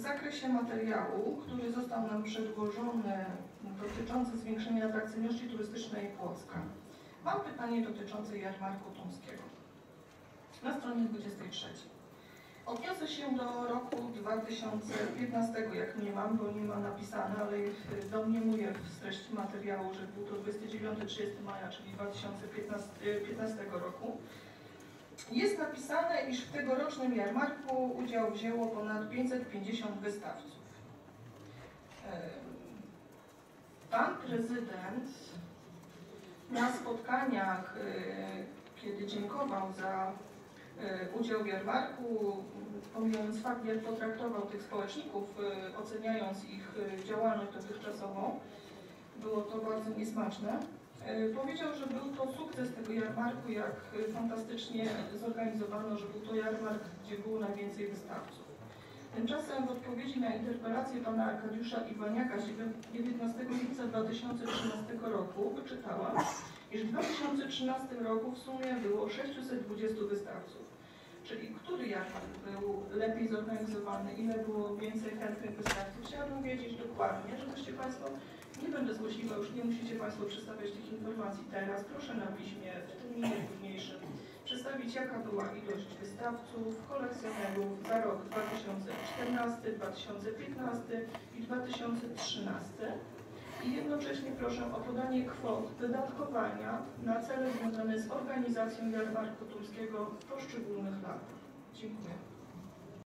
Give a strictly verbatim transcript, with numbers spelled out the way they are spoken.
zakresie materiału, który został nam przedłożony, dotyczący zwiększenia atrakcyjności turystycznej Płocka, mam pytanie dotyczące jarmarku tumskiego. Na stronie dwudziestej trzeciej. Odniosę się do roku dwa tysiące piętnastego, jak nie mam, bo nie ma napisane, ale domniemuję z treści materiału, że był to dwudziestego dziewiątego do trzydziestego maja, czyli dwa tysiące piętnastego roku. Jest napisane, iż w tegorocznym jarmarku udział wzięło ponad pięćset pięćdziesiąt wystawców. Pan prezydent na spotkaniach, kiedy dziękował za udział w jarmarku, pomijając fakt, jak potraktował tych społeczników, oceniając ich działalność dotychczasową, było to bardzo niesmaczne. Powiedział, że był to sukces tego jarmarku, jak fantastycznie zorganizowano, że był to jarmark, gdzie było najwięcej wystawców. Tymczasem w odpowiedzi na interpelację pana Arkadiusza Iwaniaka dziewiętnastego lipca dwa tysiące trzynastego roku wyczytałam, iż w dwa tysiące trzynastym roku w sumie było sześciuset dwudziestu wystawców. Czyli który jarmark był lepiej zorganizowany, ile było więcej chętnych wystawców? Chciałabym wiedzieć dokładnie, żebyście Państwo, nie będę złośliwa, już nie musicie Państwo przedstawiać tych informacji teraz, proszę na piśmie, w terminie późniejszym, przedstawić, jaka była ilość wystawców, kolekcjonerów za rok dwa tysiące czternasty, dwa tysiące piętnasty i dwa tysiące trzynasty. I jednocześnie proszę o podanie kwot wydatkowania na cele związane z organizacją jarmarku tumskiego w poszczególnych latach. Dziękuję.